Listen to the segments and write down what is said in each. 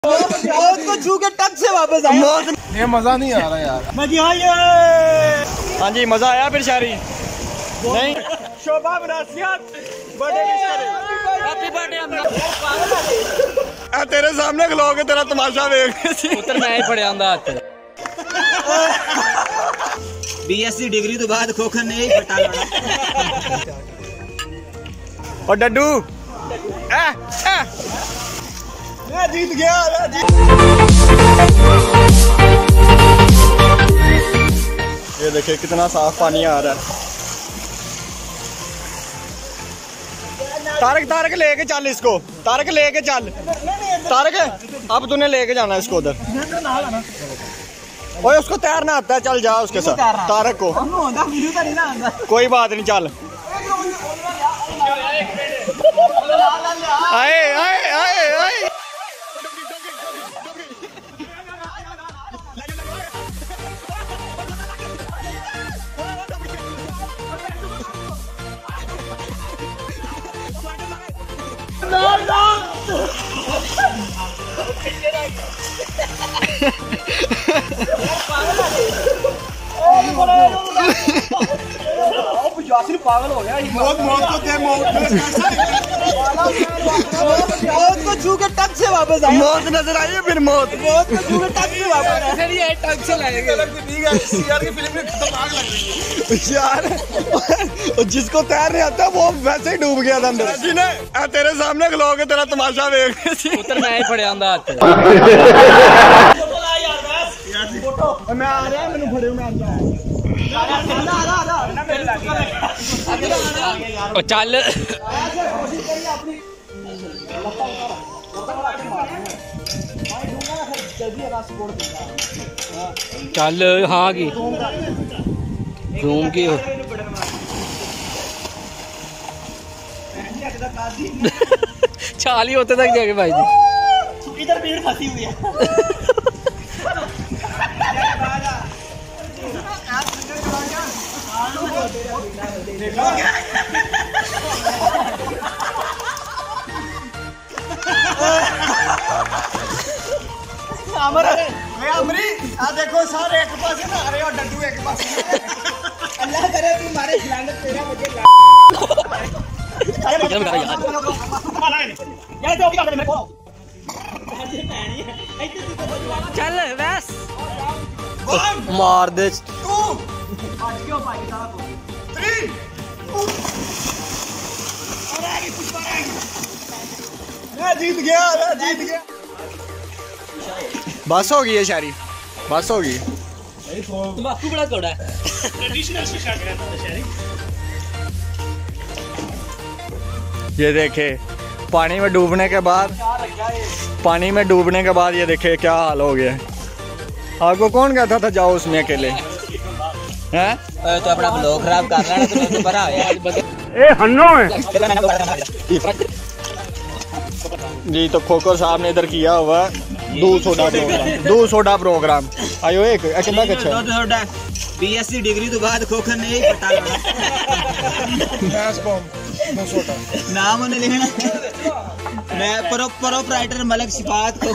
उसको छू के टक से वापस आया। ये मजा नहीं आ रहा यार। हाँ जी, मजा आया फिर शायरी नहीं। Shobha birthday happy birthday. तेरे सामने खलो के तेरा तमाशा देख उतर मैं ही पड़े आंदा BSc डिग्री तो बाद खोखर ने ही फटा लड़ा। और डड्डू मैं जीत गया। ये देखिए कितना साफ पानी आ रहा है। तारक लेके चल इसको, तारक लेके चल। तारक अब तूने लेके जाना इसको उधर। ओए उसको तैरना आता है, चल जा उसके साथ। तारक को कोई बात नहीं, चल। आए आए आए आए। पागल हो गया। मौत को दे, मौत को छू के टक से वापस आया। मौत नजर आई है, फिर मौत को छू के टक से वापस आया। फिर ये टक से लाएंगे। सीआर की फिल्म में दिमाग लग रही है यार। जिसको तैरने आता है वो वैसे ही डूब गया था अंदर। तेरे सामने खलो के तेरा तमाशा देख। उतर मैं ही पड़े आंदा मैं आ रहा है, मैंने फड़े चल चल। हाँ की घूम की चाल ही होते तक जाके भाई जी। इधर भीड़ फंसी हुई है। देखो सारे एक पास ना रहे और डड्डू एक पास। अल्लाह करे तू मारे खिलाने तेरा मुझे चल बस मार दे। मैं जीत गया, मैं जीत गया। बस हो गई है शायरी, बस हो गई। तंबाकू बड़ा कौड़ा है। ट्रेडिशनल शीशा कहता है शायरी। ये देखे पानी में डूबने के बाद, पानी में डूबने के बाद ये देखे क्या हाल हो गया। आपको कौन कहता था जाओ उसमें अकेले हैं? तो अपना ब्लॉग खराब कर रहा है तो बड़ा ए हन्नो है जी। तो खोखर साहब ने इधर किया हुआ 200 प्रोग्राम आयो एक कितना अच्छा। BSc डिग्री तो बाद खोखर ने ही फटा लड़ा। नाम उन्हें लिखना। मैं प्रोपराइटर मलक सिफात को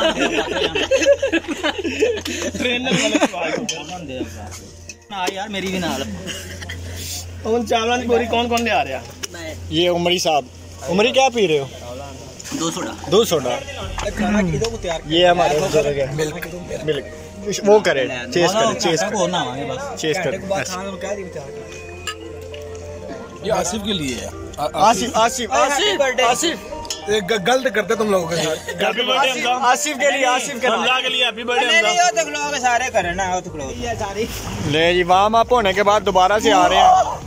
ट्रेनर मलक सिफात ना यार मेरी भी नाल। उन चावलों की बोरी कौन कौन ले आ रहा? ये उमरी साहब। उमरी क्या पी रहे हो? 200 ये हमारे बुजुर्ग है। मिल्क वो करे, चेस करे। ये आसिफ के लिए है। आसिफ गलत करते तुम लोगों के साथ। आसिफ के लिए हैप्पी बर्थडे। सारे करे ना ले जी। वार्म अप होने के बाद दोबारा से आ रहे हैं।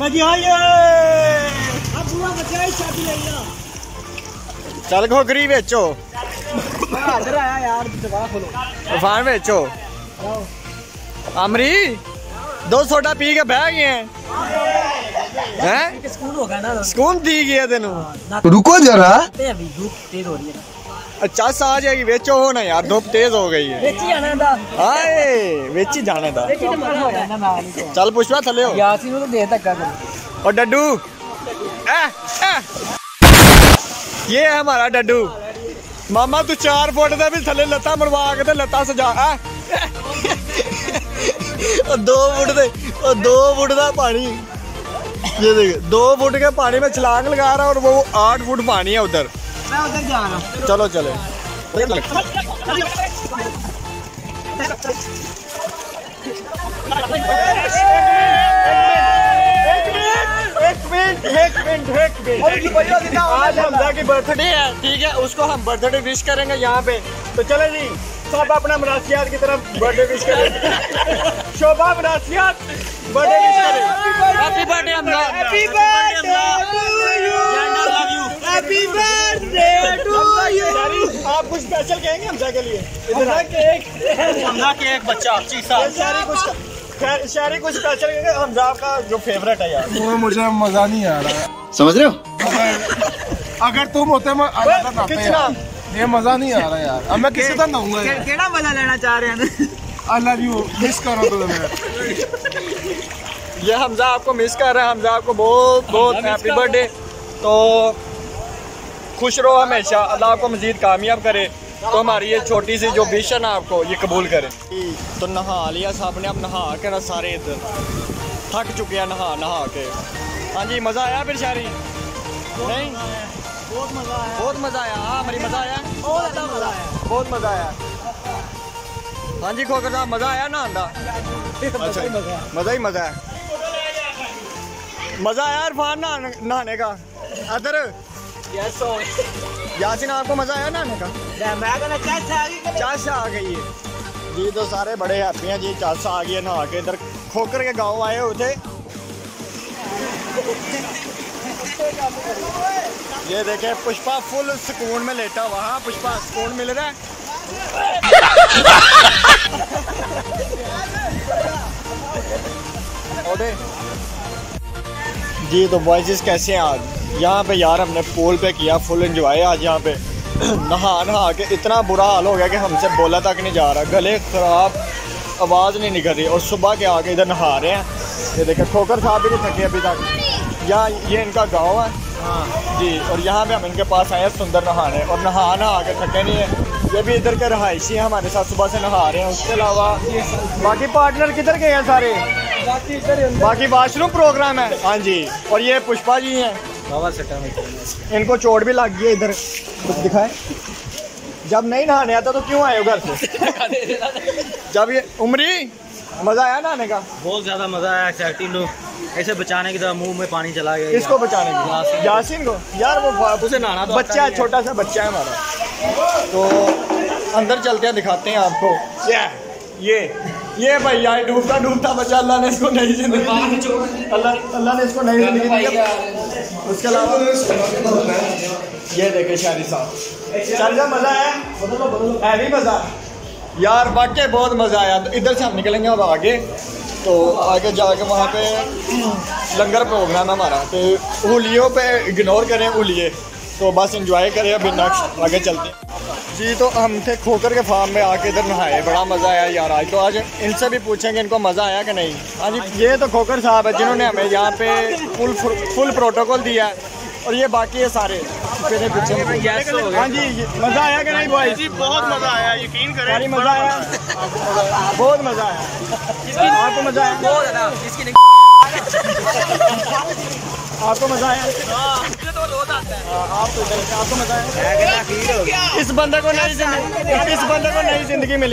चल खोखरी बेचो, तूफान बेचो। अमरी 200 पी के बह गए हैं। स्कून दी गया तेनू। रुको जरा। अच्छा आ जाएगी, बेचो हो ना यार, धूप तेज हो गई है। बेची जाने दा। चल पुष्पा थले हो। और डड्डू ये है हमारा डड्डू। मामा तू 4 फुट दे भी थले लत्ता मरवा के ते लत्ता सजा 2 फुट दे 2 फुट दा पानी। ये देख 2 फुट के पानी में छलांग लगा रहा है और वो 8 फुट पानी है उधर। मैं उधर जा रहा हूँ। चलो चले। आज हमजा की बर्थडे है, ठीक है, उसको हम बर्थडे विश करेंगे यहाँ पे। तो चले जी सब अपना मरासियात की तरफ बर्थडे विश करें। शोभा मरासियात बर्थडे विश करें। Happy birthday Hamza. Happy birthday to you. Happy birthday to you. आप कुछ स्पेशल कहेंगे हमजा के लिए? हमजा केक बच्चा शायरी कुछ स्पेशल कहेंगे हमजा का जो फेवरेट है यार। वो मुझे मजा नहीं आ रहा है, समझ रहे हो? अगर तुम होते मैं कितना ये मजा नहीं आ रहा यार। अब मैं किसी तरह दूंगा यार। केड़ा मजा लेना चाह रहे हैं? आई लव यू, मिस करो तो मैं। ये हमजा आपको मिस कर रहे हैं। हमजा आपको बहुत बहुत हैप्पी बर्थडे। तो खुश रहो हमेशा, अल्लाह आपको मजीद कामयाब करे। तो हमारी ये छोटी सी जो विश है ना आपको ये कबूल करे। तो नहा लिया साहब ने, अब नहा के ना सारे इधर थक चुके हैं नहा के। हाँ जी मज़ा आया फिर शायरी? नहीं बहुत मज़ा आया। हाँ हमारी मज़ा आया, बहुत मज़ा आया। हाँ जी खोकर साहब मज़ा आया ना आंदा? अच्छा मज़ा ही मज़ा है। मज़ा आया इरफान नहाने का? अदर यासिन आपको मज़ा आया नहाने का? चाचा आ गई है जी। तो सारे बड़े हैप्पी हैं जी, चाचा आ गई है नहा के। इधर खोकर के गांव आए हुए थे। ये देखे पुष्पा फुल सुकून में लेटा हुआ। हाँ पुष्पा सुकून मिल रहा है। जी तो बॉयज़ कैसे हैं आज? यहाँ पे यार हमने पूल पे किया फुल एंजॉय। आज यहाँ पे नहा के इतना बुरा हाल हो गया कि हमसे बोला तक नहीं जा रहा, गले ख़राब, आवाज़ नहीं निकल रही। और सुबह के आके इधर नहा रहे हैं। ये देखें खोकर साहब भी नहीं थके अभी तक। यहाँ ये इनका गांव है। हाँ जी। और यहाँ पे हम इनके पास आए हैं सुंदर नहाने, और नहा के थके नहीं है। ये भी इधर के रहायशी हैं, हमारे साथ सुबह से नहा रहे हैं। उसके अलावा बाकी पार्टनर किधर गए हैं सारे? बाकी वाशरूम प्रोग्राम है। हाँ जी। और ये पुष्पा जी हैं, इनको चोट भी लग गई है। इधर कुछ दिखाए, जब नहीं नहाने आता तो क्यों आए हो घर से? जब ये उमरी मज़ा आया नहाने का? बहुत ज़्यादा मज़ा आया। एक्साइटिंग लोग ऐसे बचाने की तरह मुंह में पानी चला गया। इसको बचाने की यासीन को यार, वो उसे नहाना तो बच्चा है, छोटा सा बच्चा है हमारा। तो अंदर चलते हैं, दिखाते हैं आपको। ये भाई यार डूबता बच्चा, अल्लाह ने इसको नई जिंदगी दी। अल्लाह ने इसको नई जिंदगी दी। उसके अलावा ये देखे शायरी साहब, चल मज़ा आया, हैवी मज़ा यार, वाकई बहुत मज़ा आया। तो इधर से हम निकलेंगे अब आगे, तो आगे जाके वहाँ पे लंगर प्रोग्राम है हमारा। तो हुलियों पे इग्नोर करें हुलिये, तो बस इंजॉय करें। अभी नेक्स्ट आगे चलते जी। तो हम थे खोकर के फार्म में आके इधर नहाए, बड़ा मज़ा आया यार आज। तो आज इनसे भी पूछेंगे इनको मज़ा आया कि नहीं। हाँ जी। ये तो खोकर साहब है जिन्होंने हमें यहाँ पे फुल प्रोटोकॉल दिया है, और ये बाकी है सारे पीछे। हाँ जी मज़ा आया कि नहीं भाई? जी बहुत मज़ा आया, यकीन करें मज़ा आया, बहुत मज़ा आया। आपको मज़ा आया? आपको मज़ा आया? आपको मज़ा आया? इस बंदे को नई जिंदगी मिली।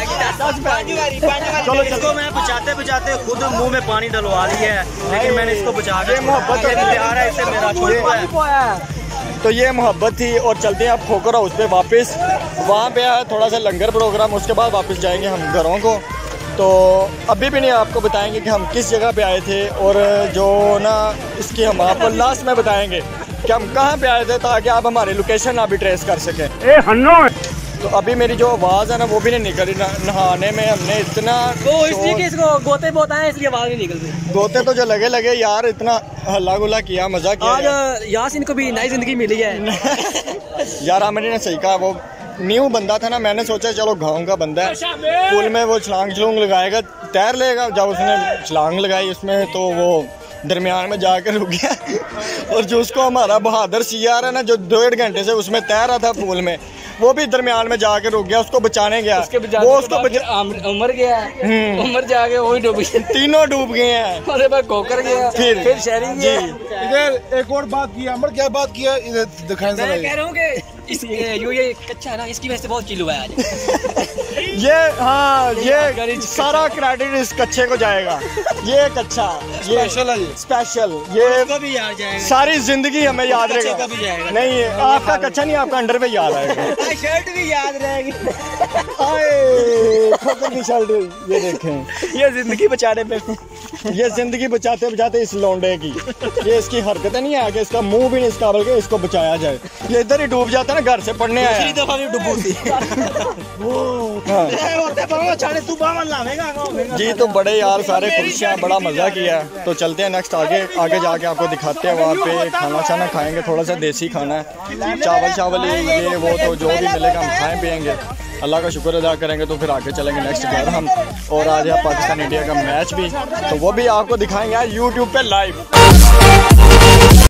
चलो इसको मैं बचाते खुद मुंह में पानी डलवा लिया है, लेकिन मैंने इसको बचा के मोहब्बत प्यार है इससे मेरा छोड़। तो ये मोहब्बत थी। और चलते हैं आप खोकर हाउस पे वापस। वहाँ पे आया थोड़ा सा लंगर प्रोग्राम, उसके बाद वापस जाएंगे हम घरों को। तो अभी भी नहीं आपको बताएंगे कि हम किस जगह पे आए थे, और जो ना इसकी हम आपको लास्ट में बताएंगे कि हम कहाँ पे आए थे, ताकि आप हमारी लोकेशन अभी ट्रेस कर सकें। तो अभी मेरी जो आवाज़ है ना वो भी नहीं निकल रही। नहाने में हमने इतना इसलिए कि इसको गोते बहुत आए, इसलिए आवाज़ नहीं निकल रही। गोते तो जो लगे यार, इतना हल्ला गुल्ला किया, मज़ा किया। आज यासिन को भी नई जिंदगी मिली है। यार आमिर ने सही कहा, वो न्यू बंदा था ना, मैंने सोचा चलो गाँव का बंदा है, पुल में वो छलांग लगाएगा, तैर लेगा। जब उसने छलांग लगाई उसमें, तो वो दरमियान में जाकर रुक गया। और जो उसको हमारा बहादुर सीआर है ना, जो 1.5 घंटे से उसमें तैर रहा था पुल में, वो भी दरमियान में जाके रुक गया, उसको बचाने गया, वो उसको उमर गया, उमर जाके वही डूब गया, तीनों डूब गए हैं। उसके बाद कोकर गया, फिर शहरी गया। इधर एक और बात की अमर, क्या बात किया इधर दिखाएं जरा। मैं कह रहा हूँ कि ये कच्चा है ना, इसकी वजह से बहुत चिल्लू है आज। ये हाँ, ये सारा क्रेडिट इस कच्चे को जाएगा। ये कच्चा, ये स्पेशल, ये भी याद जाएगा, सारी जिंदगी हमें याद रहेगा। नहीं, आपका कच्चा नहीं, आपका अंडर पे याद आएगा, शर्ट भी याद रहेगी। खोकर की शर्ट, ये देखें, ये जिंदगी बचाने पे, ये जिंदगी बचाते बचाते इस लौंडे की, ये इसकी हरकतें नहीं है कि इसका मुंह भी नहीं इस काबिल के इसको बचाया जाए। ये इधर ही डूब जाता है ना, घर से पढ़ने आया। दूसरी दफा भी डूबू थी। जी तो बड़े यार सारे खुशियाँ, बड़ा मजा किया। तो चलते हैं नेक्स्ट, आगे जाके आपको दिखाते हैं। वहाँ पे खाना शाना खाएंगे, थोड़ा सा देसी खाना है, चावल ये वो, तो जो भी मिलेगा हम खाएं पियेंगे, अल्लाह का शुक्र अदा करेंगे। तो फिर आगे चलेंगे नेक्स्ट घर हम, और आज है पाकिस्तान इंडिया का मैच भी, तो वो भी आपको दिखाएंगे यार यूट्यूब पे लाइव।